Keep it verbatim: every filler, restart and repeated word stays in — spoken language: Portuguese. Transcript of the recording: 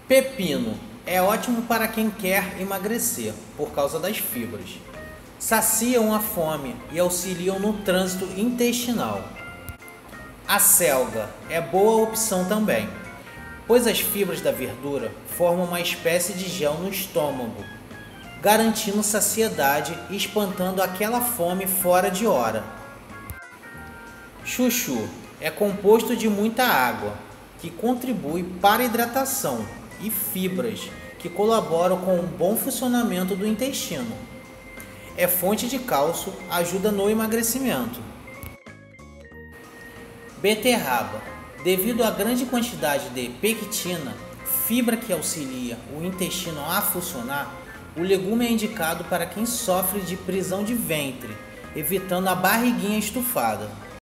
Pepino é ótimo para quem quer emagrecer por causa das fibras. Saciam a fome e auxiliam no trânsito intestinal. A selga é boa opção também, pois as fibras da verdura formam uma espécie de gel no estômago, garantindo saciedade e espantando aquela fome fora de hora. Chuchu é composto de muita água, que contribui para a hidratação, e fibras, que colaboram com o bom funcionamento do intestino. É fonte de cálcio, ajuda no emagrecimento. Beterraba, devido à grande quantidade de pectina, fibra que auxilia o intestino a funcionar, o legume é indicado para quem sofre de prisão de ventre, evitando a barriguinha estufada.